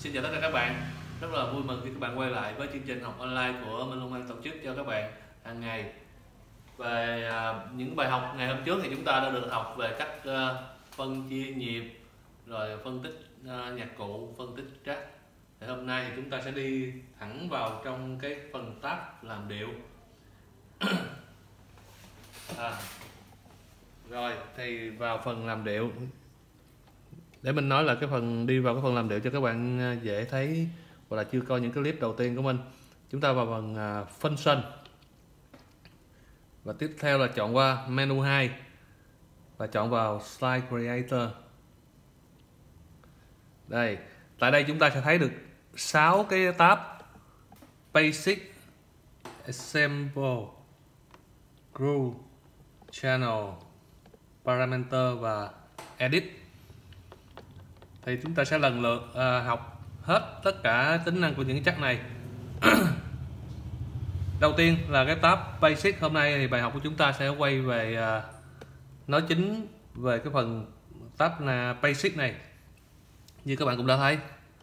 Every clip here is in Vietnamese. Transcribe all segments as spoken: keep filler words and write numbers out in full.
Xin chào tất cả các bạn, rất là vui mừng khi các bạn quay lại với chương trình học online của Minh Long An tổ chức cho các bạn hàng ngày. Về à, những bài học ngày hôm trước thì chúng ta đã được học về cách à, phân chia nhịp, rồi phân tích à, nhạc cụ, phân tích track. Thì hôm nay thì chúng ta sẽ đi thẳng vào trong cái phần tab làm điệu. à, rồi thì vào phần làm điệu. Để mình nói là cái phần đi vào cái phần làm điệu cho các bạn dễ thấy, hoặc là chưa coi những cái clip đầu tiên của mình. Chúng ta vào phần uh, function và tiếp theo là chọn qua menu hai và chọn vào slide creator. Đây, tại đây chúng ta sẽ thấy được sáu cái tab: basic, assemble, groove, channel, parameter và edit. Thì chúng ta sẽ lần lượt uh, học hết tất cả tính năng của những chất này. Đầu tiên là cái tab basic. Hôm nay thì bài học của chúng ta sẽ quay về uh, nói chính về cái phần tab là basic này. Như các bạn cũng đã thấy,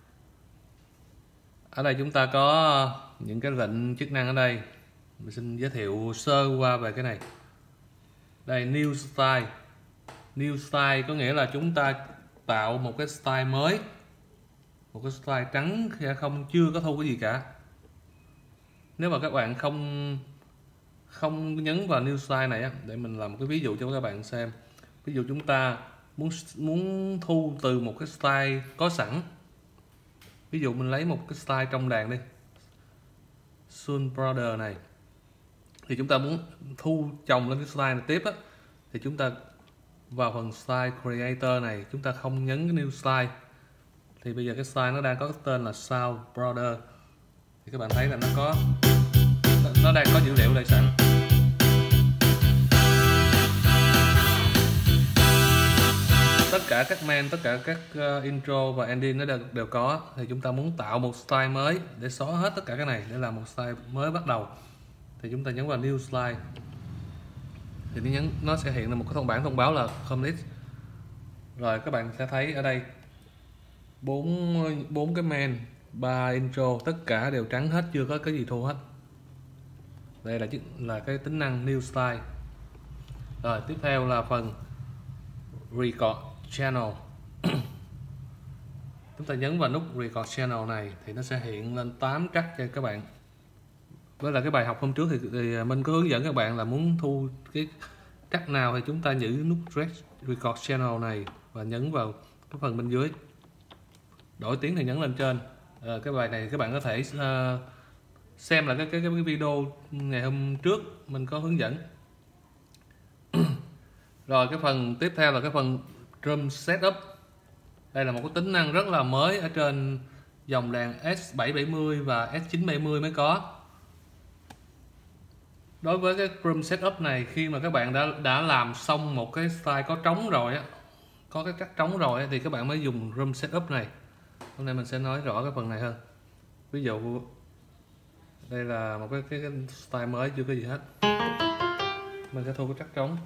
ở đây chúng ta có những cái lệnh chức năng. Ở đây mình xin giới thiệu sơ qua về cái này. Đây, new style. New style có nghĩa là chúng ta tạo một cái style mới, một cái style trắng không, chưa có thu cái gì cả. Nếu mà các bạn không không nhấn vào new style này á, để mình làm một cái ví dụ cho các bạn xem. Ví dụ chúng ta muốn muốn thu từ một cái style có sẵn. Ví dụ mình lấy một cái style trong đàn đi, Soul Brother này, thì chúng ta muốn thu chồng lên cái style này tiếp á, thì chúng ta vào phần style creator này, chúng ta không nhấn cái new style. Thì bây giờ cái style nó đang có cái tên là Sound Brother, thì các bạn thấy là nó có nó đang có dữ liệu đây sẵn. Tất cả các main, tất cả các uh, intro và ending nó đều, đều có. Thì chúng ta muốn tạo một style mới để xóa hết tất cả cái này, để làm một style mới bắt đầu, thì chúng ta nhấn vào new style. Thì nó, nhấn, nó sẽ hiện ra một cái thông bản thông báo là complete. Rồi các bạn sẽ thấy ở đây bốn bốn cái main, ba intro, tất cả đều trắng hết, chưa có cái gì thu hết. Đây là là cái tính năng new style. Rồi tiếp theo là phần record channel. Chúng ta nhấn vào nút record channel này thì nó sẽ hiện lên tám track cho các bạn. Với là cái bài học hôm trước thì, thì mình có hướng dẫn các bạn là muốn thu cái track nào thì chúng ta giữ nút record channel này và nhấn vào cái phần bên dưới. Đổi tiếng thì nhấn lên trên. À, cái bài này các bạn có thể uh, xem lại cái, cái cái video ngày hôm trước mình có hướng dẫn. Rồi cái phần tiếp theo là cái phần drum setup. Đây là một cái tính năng rất là mới ở trên dòng đàn S bảy bảy mươi và S chín bảy mươi mới có. Đối với cái drum setup này, khi mà các bạn đã đã làm xong một cái style có trống rồi á, có cái cắt trống rồi á, thì các bạn mới dùng drum setup này. Hôm nay mình sẽ nói rõ cái phần này hơn. Ví dụ đây là một cái, cái, cái style mới chưa có gì hết, mình sẽ thu cái cắt trống.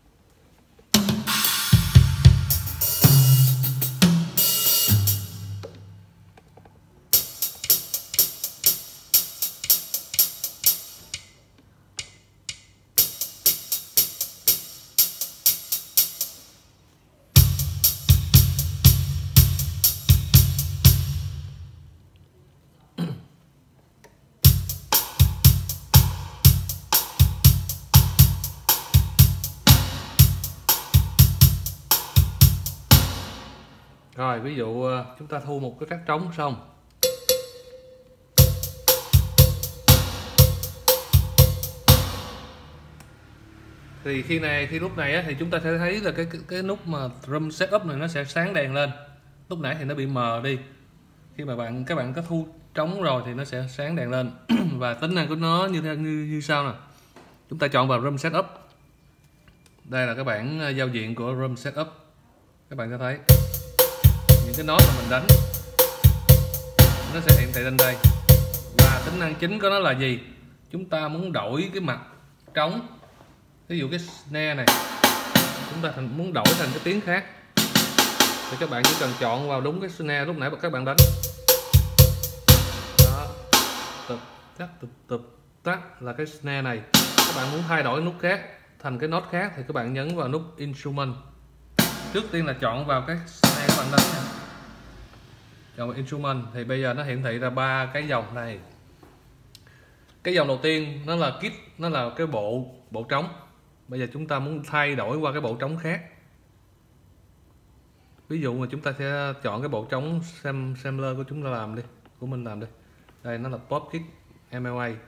Rồi ví dụ chúng ta thu một cái cắt trống xong, thì khi này khi lúc này á, thì chúng ta sẽ thấy là cái, cái cái nút mà drum setup này nó sẽ sáng đèn lên. Lúc nãy thì nó bị mờ đi. Khi mà bạn các bạn có thu trống rồi thì nó sẽ sáng đèn lên. Và tính năng của nó như như như sau nè. Chúng ta chọn vào drum setup. Đây là cái bảng giao diện của drum setup. Các bạn có thấy những cái nốt mà mình đánh nó sẽ hiện tại lên đây. Và tính năng chính của nó là gì? Chúng ta muốn đổi cái mặt trống, ví dụ cái snare này chúng ta thành, muốn đổi thành cái tiếng khác, thì các bạn chỉ cần chọn vào đúng cái snare lúc nãy các bạn đánh, tắt tụp tụp tắt là cái snare này. Các bạn muốn thay đổi nút khác thành cái nốt khác thì các bạn nhấn vào nút instrument. Trước tiên là chọn vào cái snare các bạn đánh nha, chọn vào instrument thì bây giờ nó hiển thị ra ba cái dòng này. Cái dòng đầu tiên nó là kit, nó là cái bộ bộ trống. Bây giờ chúng ta muốn thay đổi qua cái bộ trống khác. Ví dụ mà chúng ta sẽ chọn cái bộ trống sam, sampler của chúng ta làm đi, của mình làm đi. Đây nó là pop kit em lờ a.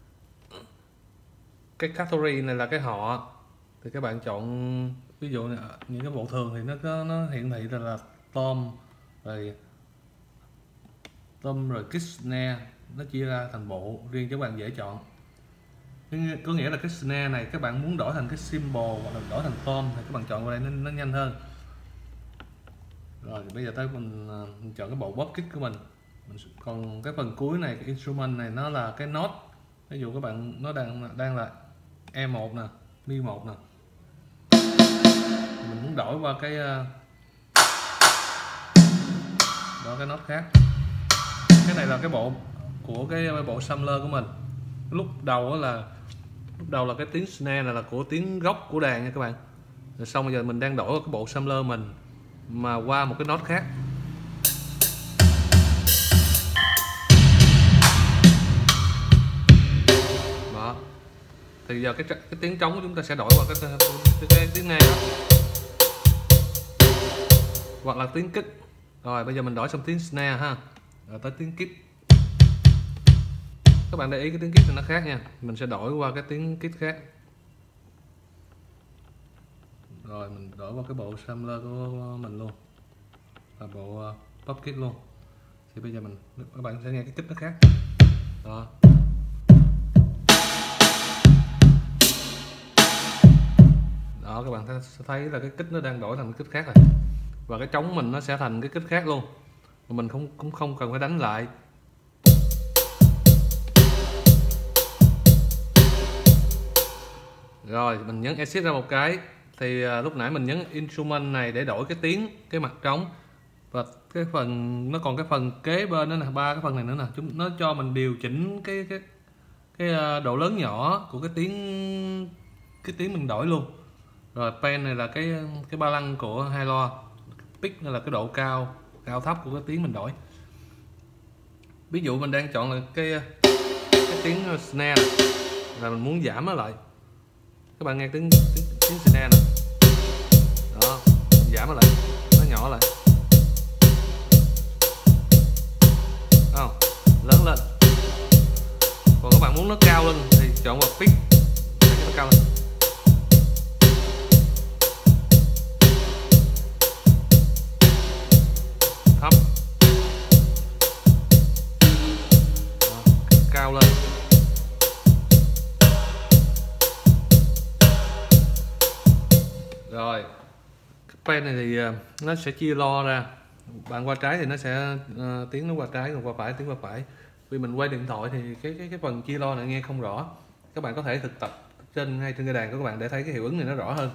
Cái category này là cái họ, thì các bạn chọn ví dụ này, những cái bộ thường thì nó có nó hiển thị là, là tom rồi tom rồi kit snare, nó chia ra thành bộ riêng cho các bạn dễ chọn. Có nghĩa là cái snare này các bạn muốn đổi thành cái symbol hoặc là đổi thành tom thì các bạn chọn vào đây nó, nó nhanh hơn. Rồi bây giờ tới mình, mình chọn cái bộ pop kit của mình. mình còn cái phần cuối này, cái instrument này nó là cái nốt. Ví dụ các bạn nó đang đang là E một nè, Mi một nè, mình muốn đổi qua cái đó cái nốt khác. Cái này là cái bộ của cái bộ sampler của mình. Lúc đầu là lúc đầu là cái tiếng snare này là của tiếng gốc của đàn nha các bạn. Rồi xong bây giờ mình đang đổi cái bộ sampler mình mà qua một cái nốt khác. Đó. Thì giờ cái cái tiếng trống của chúng ta sẽ đổi qua cái cái, cái, cái tiếng này đó. Hoặc là tiếng kích. Rồi bây giờ mình đổi xong tiếng snare ha. Rồi tới tiếng kit. Các bạn để ý cái tiếng kit nó khác nha. Mình sẽ đổi qua cái tiếng kit khác. Rồi mình đổi qua cái bộ sampler của mình luôn, là bộ pop kit luôn. Thì bây giờ mình các bạn sẽ nghe cái kit nó khác. Đó. Đó các bạn sẽ thấy là cái kit nó đang đổi thành cái kit khác rồi. Và cái trống mình nó sẽ thành cái kit khác luôn. Mà mình không cũng không cần phải đánh lại. Rồi mình nhấn exit ra một cái thì uh, lúc nãy mình nhấn instrument này để đổi cái tiếng cái mặt trống, và cái phần nó còn cái phần kế bên đó nè, ba cái phần này nữa nè, chúng nó cho mình điều chỉnh cái cái cái uh, độ lớn nhỏ của cái tiếng cái tiếng mình đổi luôn. Rồi pen này là cái cái ba lăng của hai loa, pitch này là cái độ cao cao thấp của cái tiếng mình đổi. Ví dụ mình đang chọn là cái cái tiếng snare này, là mình muốn giảm nó lại. Các bạn nghe tiếng tiếng, tiếng snare này. Đó, mình giảm nó lại, nó nhỏ lại. Không, lớn lên. Còn các bạn muốn nó cao lên thì chọn vào pitch để cho nó cao lên. Thấp. Đó, cao lên. Rồi cái pen này thì nó sẽ chia lo ra. Bạn qua trái thì nó sẽ uh, tiếng nó qua trái, còn qua phải tiếng qua phải. Vì mình quay điện thoại thì cái cái cái phần chia lo này nghe không rõ. Các bạn có thể thực tập trên ngay trên cái đàn của các bạn để thấy cái hiệu ứng này nó rõ hơn.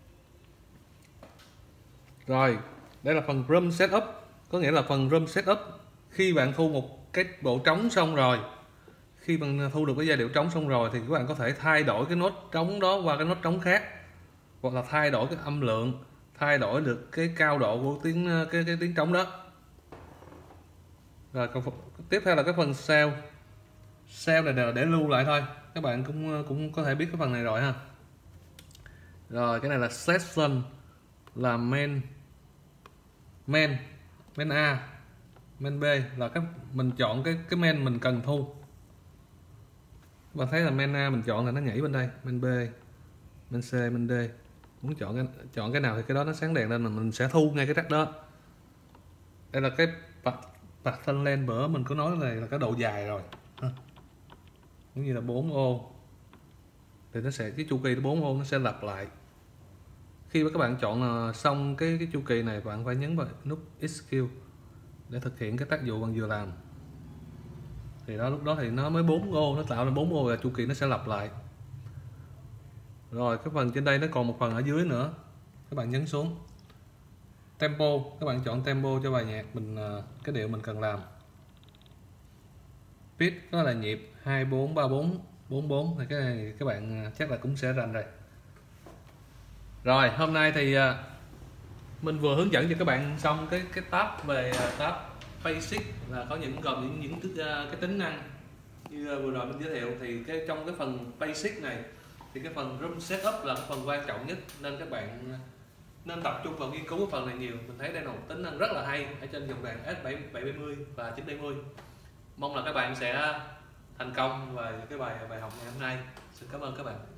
Rồi đây là phần drum setup, có nghĩa là phần drum setup. Khi bạn thu một cái bộ trống xong rồi, khi bạn thu được cái giai điệu trống xong rồi thì các bạn có thể thay đổi cái nốt trống đó qua cái nốt trống khác, hoặc là thay đổi cái âm lượng, thay đổi được cái cao độ của tiếng cái cái tiếng trống đó. Rồi còn tiếp theo là cái phần sound. Sound này đều là để lưu lại thôi, các bạn cũng cũng có thể biết cái phần này rồi ha. Rồi cái này là session, là main main main A, main B là cái mình chọn cái cái main mình cần thu. Các bạn thấy là main A mình chọn là nó nhảy bên đây, main B, main C, main D. Muốn chọn cái chọn cái nào thì cái đó nó sáng đèn lên mà mình sẽ thu ngay cái track đó. Đây là cái pattern length, bữa mình có nói này là cái độ dài rồi ha. Cũng như là bốn ô thì nó sẽ cái chu kỳ bốn ô nó sẽ lặp lại. Khi mà các bạn chọn xong cái cái chu kỳ này, bạn phải nhấn vào nút execute để thực hiện cái tác vụ bạn vừa làm. Thì đó lúc đó thì nó mới bốn ô, nó tạo ra bốn ô là chu kỳ nó sẽ lặp lại. Rồi cái phần trên đây nó còn một phần ở dưới nữa, các bạn nhấn xuống tempo, các bạn chọn tempo cho bài nhạc mình cái điệu mình cần làm. Speed đó là nhịp hai bốn ba bốn bốn bốn, thì cái này các bạn chắc là cũng sẽ rành rồi. Rồi hôm nay thì mình vừa hướng dẫn cho các bạn xong cái cái tab về tab Basic, là có những gồm những những cái tính năng như vừa rồi mình giới thiệu. Thì cái trong cái phần Basic này thì cái phần Room Setup là cái phần quan trọng nhất, nên các bạn nên tập trung vào nghiên cứu cái phần này nhiều. Mình thấy đây là một tính năng rất là hay ở trên dòng đàn S bảy bảy mươi và chín bảy mươi. Mong là các bạn sẽ thành công về cái bài bài học ngày hôm nay. Xin cảm ơn các bạn.